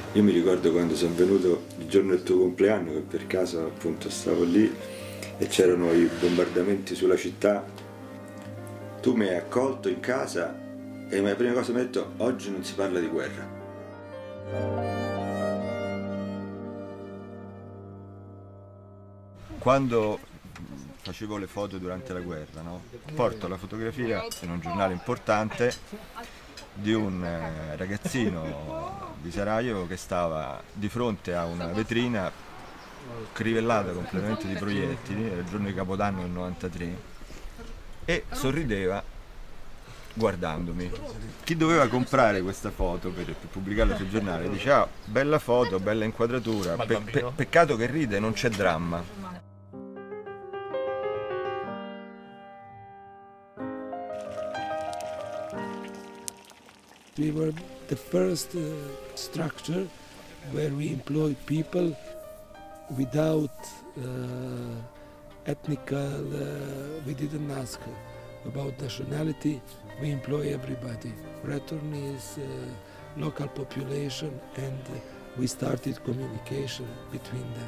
Io mi ricordo quando sono venuto il giorno del tuo compleanno, che per caso appunto stavo lì e c'erano i bombardamenti sulla città. Tu mi hai accolto in casa e la prima cosa mi hai detto: oggi non si parla di guerra. Quando facevo le foto durante la guerra, no? Porto la fotografia in un giornale importante di un ragazzino di Sarajevo che stava di fronte a una vetrina crivellata completamente di proiettili, era il giorno di Capodanno del 93, e sorrideva guardandomi. Chi doveva comprare questa foto per pubblicarla sul giornale diceva: bella foto, bella inquadratura, peccato che ride, non c'è dramma. We were the first structure where we employ people without ethnical, we didn't ask about nationality, we employ everybody. Breton is local population and we started communication between them.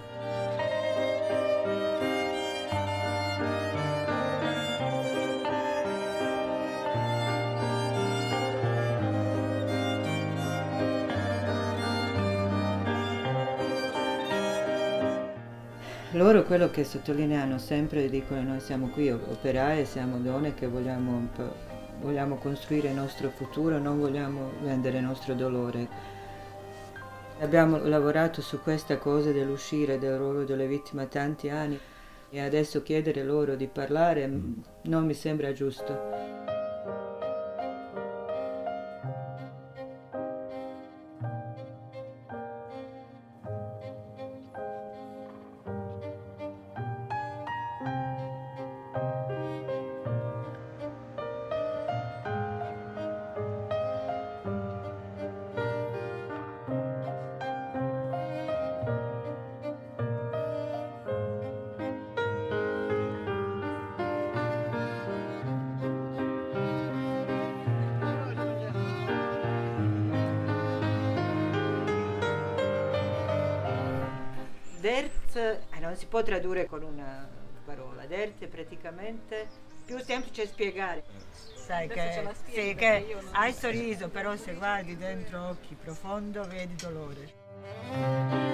Loro quello che sottolineano sempre, dicono: noi siamo qui operai, siamo donne che vogliamo costruire il nostro futuro, non vogliamo vendere il nostro dolore. Abbiamo lavorato su questa cosa dell'uscire del ruolo delle vittime tanti anni e adesso chiedere loro di parlare non mi sembra giusto. Dert non si può tradurre con una parola. Dert è praticamente più semplice spiegare. Sai che hai sorriso, però se guardi dentro occhi profondo vedi dolore.